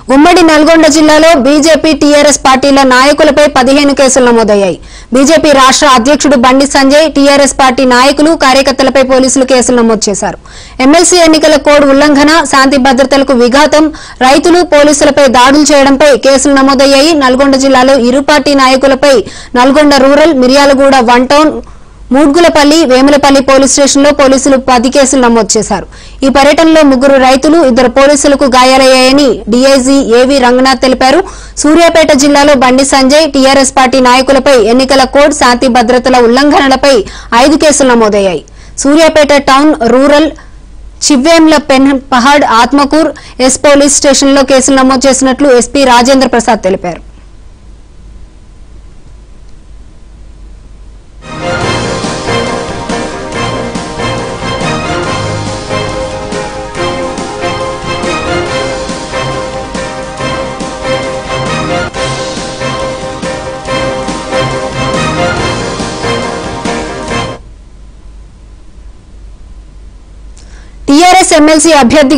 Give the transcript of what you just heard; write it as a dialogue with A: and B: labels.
A: ఉమ్మడి నల్గొండ జిల్లాలో BJP TRS పార్టీల నాయకులపై 15 కేసులు నమోదయ్యాయి. బీజేపీ రాష్ట్ర అధ్యక్షుడు బండి సంజయ్, టీఆర్ఎస్ పార్టీ నాయకులు, కార్యకర్తలపై పోలీసులు కేసులు నమోదు చేశారు. ఎమ్మెల్సీ ఎన్నికల కోడ్ ఉల్లంఘన, శాంతి భద్రతలకు విఘాతం, రైతులు, పోలీసులపై దాడులు చేయడంపై కేసులు నమోదయ్యాయి. నల్గొండ జిల్లాలో ఇరు పార్టీ నాయకులపై Nalgonda rural, Miryalaguda 1 town, Madgulapalli, Vemulapalli police స్టేషన్లో పోలీసులు 10 కేసులు నమోదు చేశారు. ఈ పర్యటనలో 3 రైతులు, 2 పోలీసులకు గాయాలయ్యాయని డీఐజీ ఏవి రంగనాథ్ తెలిపారు. సూర్యాపేట జిల్లాలో బండి సంజయ్, టీఆర్ఎస్ పార్టీ నాయకులపై ఎన్నికల కోడ్, శాంతి భద్రతల ఉల్లంఘనలపై 5 కేసులు నమోదయ్యాయి. Suryapet town, rural, Chivvemla Pahad, Atmakur S police స్టేషన్లో కేసులు నమోదు చేసినట్లు ఎస్పీ రాజేంద్ర ప్రసాద్ తెలిపారు. టీఆర్ఎస్ ఎమ్మెల్సీ అభ్యర్థిగా